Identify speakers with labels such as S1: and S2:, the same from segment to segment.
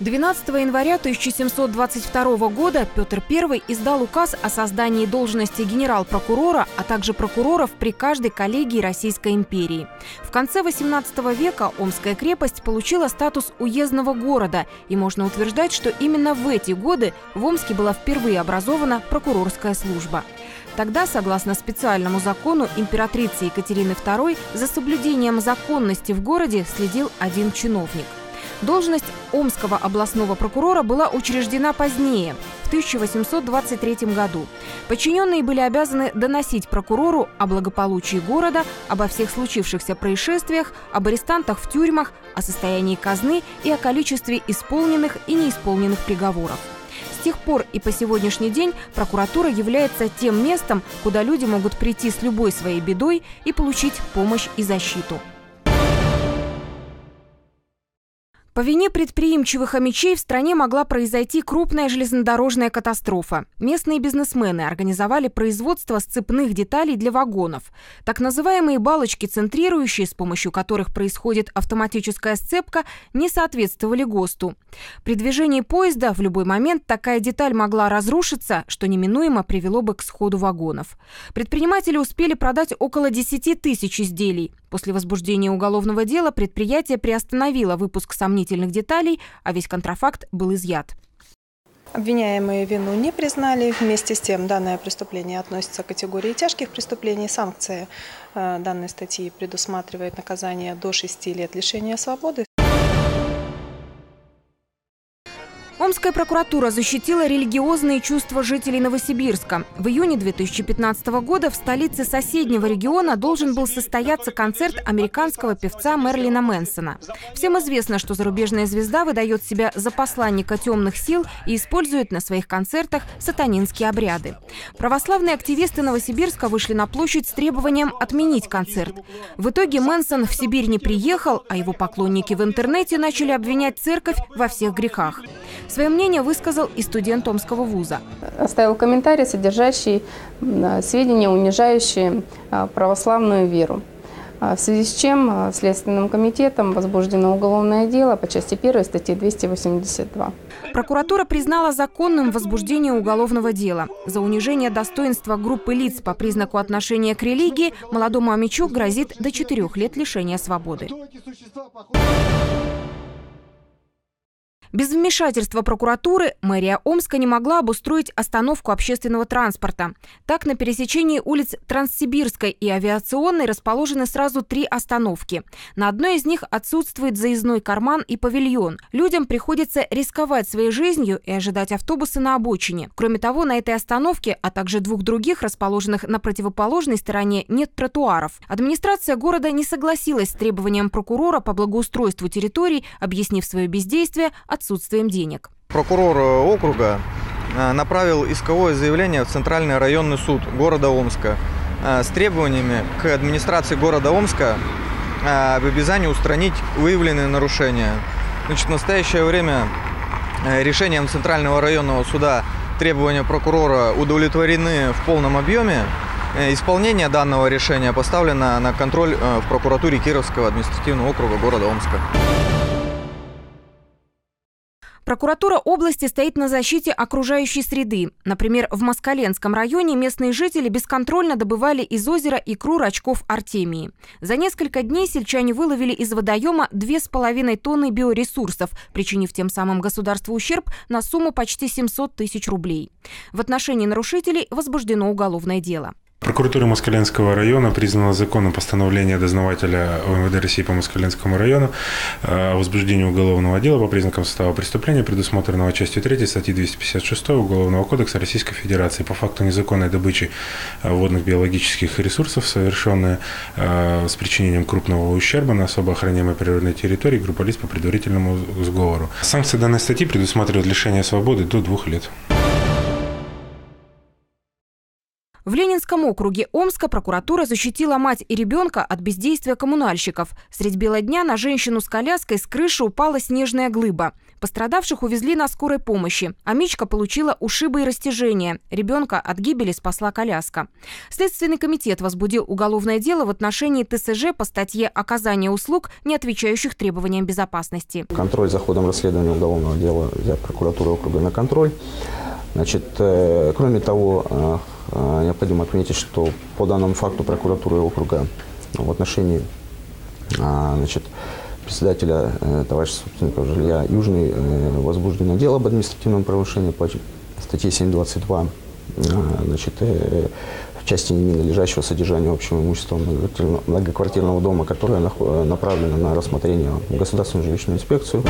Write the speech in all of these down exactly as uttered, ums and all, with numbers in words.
S1: двенадцатого января тысяча семьсот двадцать второго года Петр Первый издал указ о создании должности генерал-прокурора, а также прокуроров при каждой коллегии Российской империи. В конце восемнадцатого века Омская крепость получила статус уездного города, и можно утверждать, что именно в эти годы в Омске была впервые образована прокурорская служба. Тогда, согласно специальному закону императрицы Екатерины Второй, за соблюдением законности в городе следил один чиновник. Должность Омского областного прокурора была учреждена позднее, в тысяча восемьсот двадцать третьем году. Подчиненные были обязаны доносить прокурору о благополучии города, обо всех случившихся происшествиях, об арестантах в тюрьмах, о состоянии казны и о количестве исполненных и неисполненных приговоров. С тех пор и по сегодняшний день прокуратура является тем местом, куда люди могут прийти с любой своей бедой и получить помощь и защиту. По вине предприимчивых омичей в стране могла произойти крупная железнодорожная катастрофа. Местные бизнесмены организовали производство сцепных деталей для вагонов. Так называемые балочки центрирующие, с помощью которых происходит автоматическая сцепка, не соответствовали ГОСТу. При движении поезда в любой момент такая деталь могла разрушиться, что неминуемо привело бы к сходу вагонов. Предприниматели успели продать около десяти тысяч изделий. После возбуждения уголовного дела предприятие приостановило выпуск сомнительных деталей, а весь контрафакт был изъят.
S2: Обвиняемые вину не признали. Вместе с тем данное преступление относится к категории тяжких преступлений. Санкция э, данной статьи предусматривает наказание до шести лет лишения свободы.
S1: Омская прокуратура защитила религиозные чувства жителей Новосибирска. В июне две тысячи пятнадцатого года в столице соседнего региона должен был состояться концерт американского певца Мерлина Мэнсона. Всем известно, что зарубежная звезда выдает себя за посланника темных сил и использует на своих концертах сатанинские обряды. Православные активисты Новосибирска вышли на площадь с требованием отменить концерт. В итоге Мэнсон в Сибирь не приехал, а его поклонники в интернете начали обвинять церковь во всех грехах. Свое мнение высказал и студент Омского вуза.
S3: Оставил комментарий, содержащий сведения, унижающие православную веру. В связи с чем Следственным комитетом возбуждено уголовное дело по части первой статьи двести восемьдесят два.
S1: Прокуратура признала законным возбуждение уголовного дела. За унижение достоинства группы лиц по признаку отношения к религии молодому омичу грозит до четырех лет лишения свободы. Без вмешательства прокуратуры мэрия Омска не могла обустроить остановку общественного транспорта. Так, на пересечении улиц Транссибирской и Авиационной расположены сразу три остановки. На одной из них отсутствует заездной карман и павильон. Людям приходится рисковать своей жизнью и ожидать автобусы на обочине. Кроме того, на этой остановке, а также двух других, расположенных на противоположной стороне, нет тротуаров. Администрация города не согласилась с требованием прокурора по благоустройству территорий, объяснив свое бездействие отсутствием денег.
S4: Прокурор округа направил исковое заявление в Центральный районный суд города Омска с требованиями к администрации города Омска об обязании устранить выявленные нарушения. Значит, в настоящее время решением Центрального районного суда требования прокурора удовлетворены в полном объеме. Исполнение данного решения поставлено на контроль в прокуратуре Кировского административного округа города Омска.
S1: Прокуратура области стоит на защите окружающей среды. Например, в Москаленском районе местные жители бесконтрольно добывали из озера икру рачков Артемии. За несколько дней сельчане выловили из водоема две с половиной тонны биоресурсов, причинив тем самым государству ущерб на сумму почти семьсот тысяч рублей. В отношении нарушителей возбуждено уголовное дело.
S5: Прокуратура Москаленского района признала законным постановление дознавателя ОМВД России по Москаленскому району о возбуждении уголовного дела по признакам состава преступления, предусмотренного частью третьей статьи двести пятьдесят шесть Уголовного кодекса Российской Федерации по факту незаконной добычи водных биологических ресурсов, совершенной с причинением крупного ущерба на особо охраняемой природной территории группа лиц по предварительному сговору. Санкции данной статьи предусматривают лишение свободы до двух лет.
S1: В Ленинском округе Омска прокуратура защитила мать и ребенка от бездействия коммунальщиков. Средь бела дня на женщину с коляской с крыши упала снежная глыба. Пострадавших увезли на скорой помощи. Амичка получила ушибы и растяжения. Ребенка от гибели спасла коляска. Следственный комитет возбудил уголовное дело в отношении ТСЖ по статье «Оказание услуг, не отвечающих требованиям безопасности».
S6: Контроль за ходом расследования уголовного дела взят прокуратурой округа на контроль. Значит, кроме того, необходимо отметить, что по данному факту прокуратуры округа в отношении значит, председателя товарищества собственников жилья Южный возбуждено дело об административном правонарушении по статье семь двадцать два, значит, в части ненадлежащего содержания общего имущества многоквартирного дома, которое направлено на рассмотрение в Государственную жилищную инспекцию.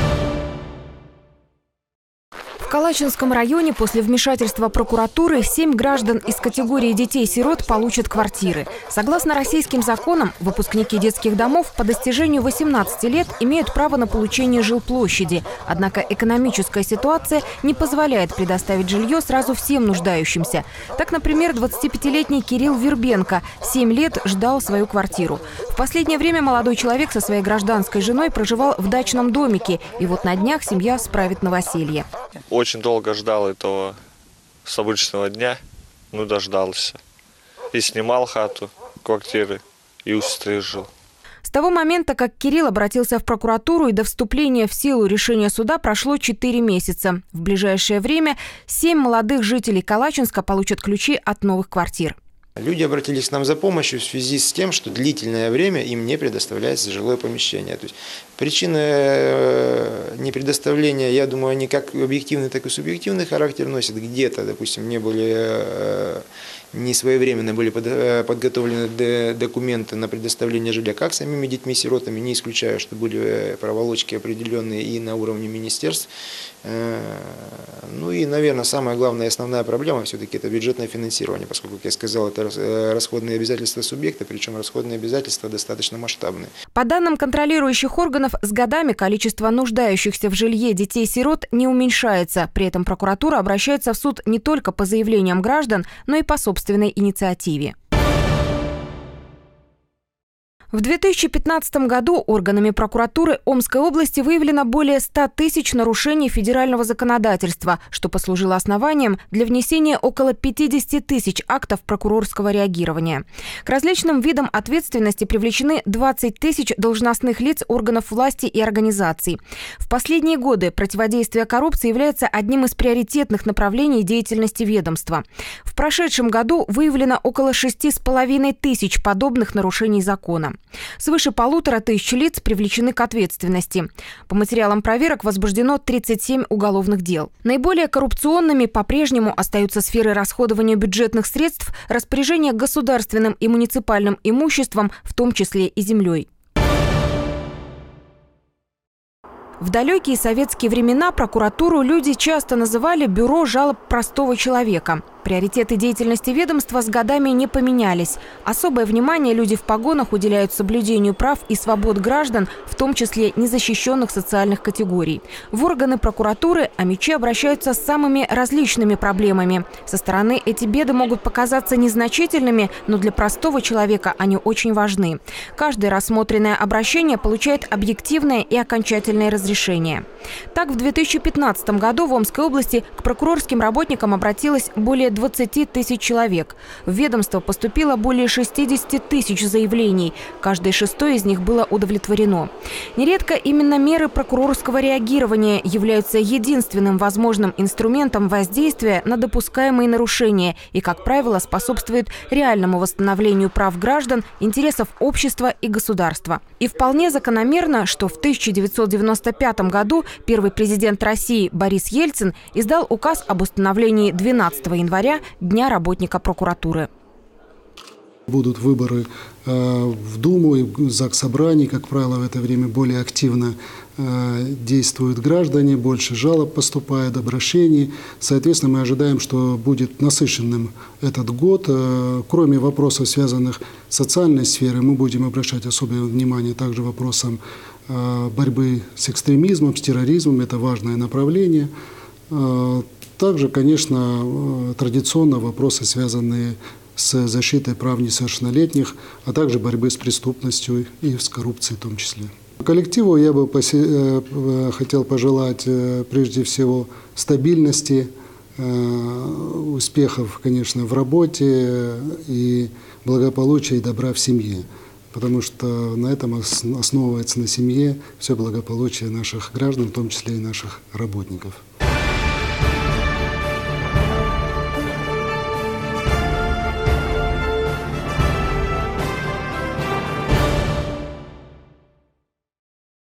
S1: В Калачинском районе после вмешательства прокуратуры семь граждан из категории детей-сирот получат квартиры. Согласно российским законам, выпускники детских домов по достижению восемнадцати лет имеют право на получение жилплощади. Однако экономическая ситуация не позволяет предоставить жилье сразу всем нуждающимся. Так, например, двадцатипятилетний Кирилл Вербенко семь лет ждал свою квартиру. В последнее время молодой человек со своей гражданской женой проживал в дачном домике. И вот на днях семья справит новоселье.
S7: Очень долго ждал этого с обычного дня, ну дождался. И снимал хату, квартиры, и у сестры жил.
S1: С того момента, как Кирилл обратился в прокуратуру и до вступления в силу решения суда прошло четыре месяца. В ближайшее время семь молодых жителей Калачинска получат ключи от новых квартир.
S8: Люди обратились к нам за помощью в связи с тем, что длительное время им не предоставляется жилое помещение. То есть причины непредоставления, я думаю, они как объективный, так и субъективный характер носят. Где-то, допустим, не были не своевременно были подготовлены документы на предоставление жилья как самими детьми-сиротами, не исключаю, что были проволочки определенные и на уровне министерств. Ну и, наверное, самая главная и основная проблема все-таки это бюджетное финансирование, поскольку, как я сказал, это расходные обязательства субъекта, причем расходные обязательства достаточно масштабные.
S1: По данным контролирующих органов, с годами количество нуждающихся в жилье детей-сирот не уменьшается. При этом прокуратура обращается в суд не только по заявлениям граждан, но и по собственной инициативе. В две тысячи пятнадцатом году органами прокуратуры Омской области выявлено более ста тысяч нарушений федерального законодательства, что послужило основанием для внесения около пятидесяти тысяч актов прокурорского реагирования. К различным видам ответственности привлечены двадцать тысяч должностных лиц органов власти и организаций. В последние годы противодействие коррупции является одним из приоритетных направлений деятельности ведомства. В прошедшем году выявлено около шести с половиной тысяч подобных нарушений закона. Свыше полутора тысяч лиц привлечены к ответственности. По материалам проверок возбуждено тридцать семь уголовных дел. Наиболее коррупционными по-прежнему остаются сферы расходования бюджетных средств, распоряжения государственным и муниципальным имуществом, в том числе и землей. В далекие советские времена прокуратуру люди часто называли «бюро жалоб простого человека». Приоритеты деятельности ведомства с годами не поменялись. Особое внимание люди в погонах уделяют соблюдению прав и свобод граждан, в том числе незащищенных социальных категорий. В органы прокуратуры амичи обращаются с самыми различными проблемами. Со стороны эти беды могут показаться незначительными, но для простого человека они очень важны. Каждое рассмотренное обращение получает объективное и окончательное разрешение. Так, в две тысячи пятнадцатом году в Омской области к прокурорским работникам обратилось более двадцати тысяч человек. В ведомство поступило более шестидесяти тысяч заявлений. Каждое шестое из них было удовлетворено. Нередко именно меры прокурорского реагирования являются единственным возможным инструментом воздействия на допускаемые нарушения и, как правило, способствует реальному восстановлению прав граждан, интересов общества и государства. И вполне закономерно, что в тысяча девятьсот девяносто пятом году первый президент России Борис Ельцин издал указ об установлении двенадцатого января Дня работника прокуратуры.
S9: Будут выборы в Думу и в Заксобрание, как правило, в это время более активно действуют граждане, больше жалоб поступает, обращений. Соответственно, мы ожидаем, что будет насыщенным этот год. Кроме вопросов, связанных с социальной сферой, мы будем обращать особое внимание также вопросам борьбы с экстремизмом, с терроризмом. Это важное направление. Также, конечно, традиционно вопросы, связанные с защитой прав несовершеннолетних, а также борьбы с преступностью и с коррупцией в том числе. Коллективу я бы хотел пожелать прежде всего стабильности, успехов, конечно, в работе и благополучия и добра в семье, потому что на этом основывается на семье все благополучие наших граждан, в том числе и наших работников.